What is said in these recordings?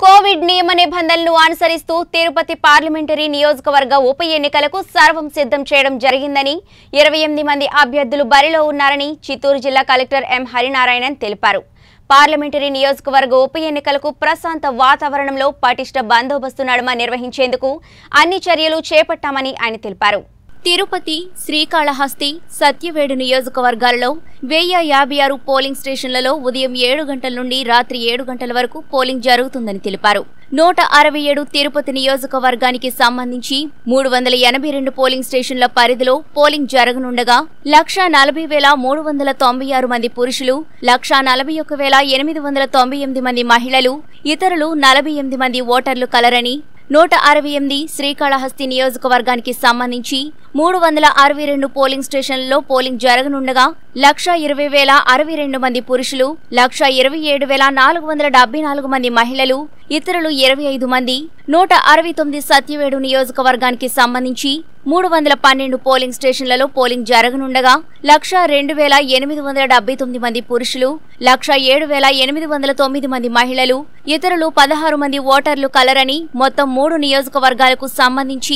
Covid నియమ నిబంధనలను అనుసరిస్తూ తిరుపతి పార్లమెంటరీ నియోజకవర్గ ఉప ఎన్నికలకు సర్వం సిద్ధం చేయడం జరిగిందని 28 మంది అభ్యర్థులు బరిలో ఉన్నారని చిత్తూరు జిల్లా కలెక్టర్ ఎం హరినారాయణన్ తెలిపారు. పార్లమెంటరీ నియోజకవర్గ ఉప ఎన్నికలకు ప్రశాంత వాతావరణంలో పటిష్ట బందోబస్తు నడుమ నిర్వహించేందుకు అన్ని చర్యలు చేపట్టామని ఆయన తెలిపారు. తిరుపతి, శ్రీకాళహస్తి, సత్యవేడు నియోజకవర్గాలలో 1056 పోలింగ్ స్టేషన్లలో ఉదయం 7 గంటల నుండి రాత్రి 7 గంటల వరకు పోలింగ్ జరుగుతుందని తెలిపారు. 167 తిరుపతి నియోజకవర్గానికి సంబంధించి 382 పోలింగ్ స్టేషన్ల పరిధిలో పోలింగ్ జరగనుండగా 140,396 మంది పురుషులు, 141,898 మంది మహిళలు, ఇతరులు 48 మంది ఓటర్లు కలరని, 168 శ్రీకాళహస్తి నియోజకవర్గానికి సంబంధించి 362 పోలింగ్ స్టేషన్లలో పోలింగ్ జరగనుండగా 120,062 మంది పురుషులు, 127,474 మంది మహిళలు, ఇతరులు 25 మంది, 169 సత్యవేడు నియోజకవర్గానికి సంబంధించి 312 పోలింగ్ స్టేషన్లలో పోలింగ్ జరగనుండగా 102,879 మంది పురుషులు, 107,809 మంది మహిళలు, ఇతరులు 16 మంది ఓటర్లు కలరని మొత్తం 3 నియోజకవర్గాలకు సంబంధించి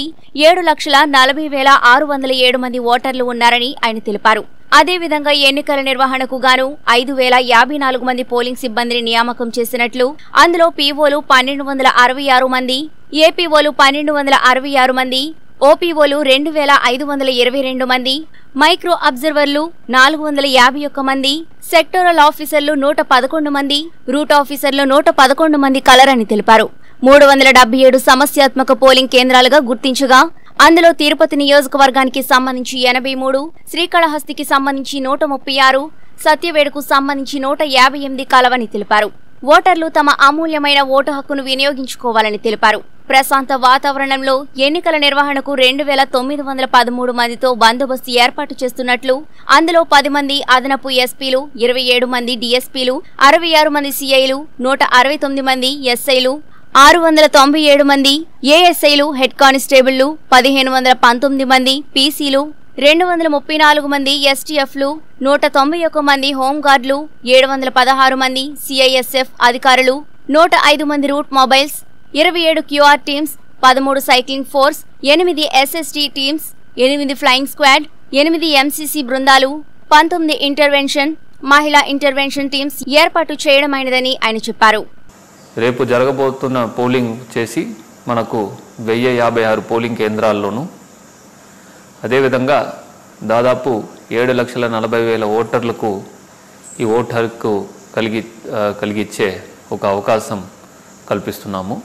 7,40,607 మంది ఓటర్లు ఉన్నారని ఆయన తెలిపారు. అదేవిధంగా ఎన్నికల నిర్వహణకు గాను 5,054 మంది పోలింగ్ సిబ్బందిని నియామకం చేసినట్లు, అందులో పీఓలు 1,266 మంది, ఏపీఓలు 1,266 మంది, ఓపీఓలు 2,522 మంది, మైక్రో అబ్జర్వర్లు 451 మంది, సెక్టోరల్ ఆఫీసర్లు 111 మంది, రూట్ ఆఫీసర్లు 111 మంది కలరని తెలిపారు. 377 సమస్యాత్మక పోలింగ్ కేంద్రాలుగా గుర్తించగా అందులో తిరుపతి నియోజకవర్గానికి సంబంధించి 83, శ్రీకాళహస్తికి సంబంధించి 136, సత్యవేడుకు సంబంధించి 158 కలవని తెలిపారు. ఓటర్లు తమ అమూల్యమైన ఓటు హక్కును వినియోగించుకోవాలని తెలిపారు. ప్రశాంత వాతావరణంలో ఎన్నికల నిర్వహణకు 2,913 మందితో బందోబస్తు ఏర్పాటు చేస్తున్నట్లు, అందులో 10 మంది అదనపు ఎస్పీలు, 27 మంది డీఎస్పీలు, 66 మంది సీఐలు, 169 మంది ఎస్ఐలు, 697 మంది ఏఎస్ఐలు, హెడ్ కానిస్టేబుళ్లు, 1,519 మంది పీసీలు, 234 మంది ఎస్టీఎఫ్లు, 191 మంది హోంగార్డులు, 716 మంది సిఐఎస్ఎఫ్ అధికారులు, 105 మంది route mobiles, 27 QR teams, 13 cycling force, 8 SST teams, 8 flying squad, 8 MCC బృందాలు, 19 ఇంటర్వెన్షన్, మహిళా ఇంటర్వెన్షన్ టీమ్స్ ఏర్పాటు చేయడమైనదని ఆయన చెప్పారు. రేపు జరగబోతున్న పోలింగ్ చేసి మనకు 1056 పోలింగ్ కేంద్రాల్లోనూ అదేవిధంగా దాదాపు 7,40,000 ఓటర్లకు ఈ ఓటు హక్కు కలిగిచ్చే ఒక అవకాశం కల్పిస్తున్నాము.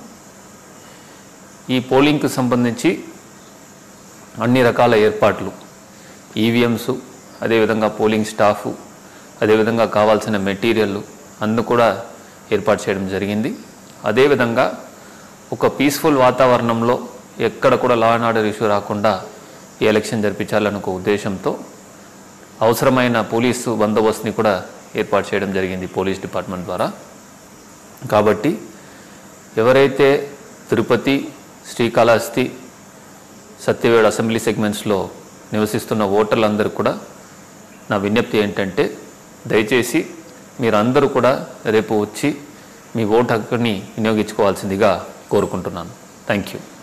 ఈ పోలింగ్కు సంబంధించి అన్ని రకాల ఏర్పాట్లు, ఈవీఎంస్, అదేవిధంగా పోలింగ్ స్టాఫు, అదేవిధంగా కావాల్సిన మెటీరియల్ అన్నీ కూడా ఏర్పాటు చేయడం జరిగింది. అదేవిధంగా ఒక పీస్ఫుల్ వాతావరణంలో ఎక్కడ కూడా లా అండ్ ఆర్డర్ ఇష్యూ రాకుండా ఈ ఎలక్షన్ జరిపించాలన్న ఒక ఉద్దేశంతో అవసరమైన పోలీసు బందోబస్తుని కూడా ఏర్పాటు చేయడం జరిగింది పోలీస్ డిపార్ట్మెంట్ ద్వారా. కాబట్టి ఎవరైతే తిరుపతి, శ్రీకాళహస్తి, సత్యవేడు అసెంబ్లీ సెగ్మెంట్స్లో నివసిస్తున్న ఓటర్లందరూ కూడా నా విజ్ఞప్తి ఏంటంటే, దయచేసి మీరందరూ కూడా రేపు వచ్చి మీ ఓటు హక్కుని వినియోగించుకోవాల్సిందిగా కోరుకుంటున్నాను. Thank you.